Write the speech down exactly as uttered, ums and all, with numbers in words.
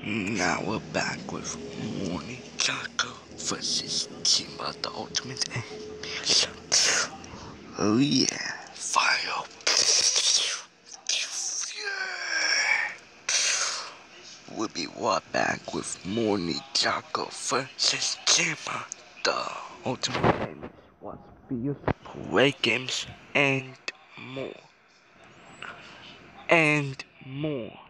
Now we're back with more Ninjago versus Chima the Ultimate Animation. Oh yeah, fire! We'll be right back with more Ninjago versus Chima the Ultimate Animation. Watch videos, play games, and more. And more.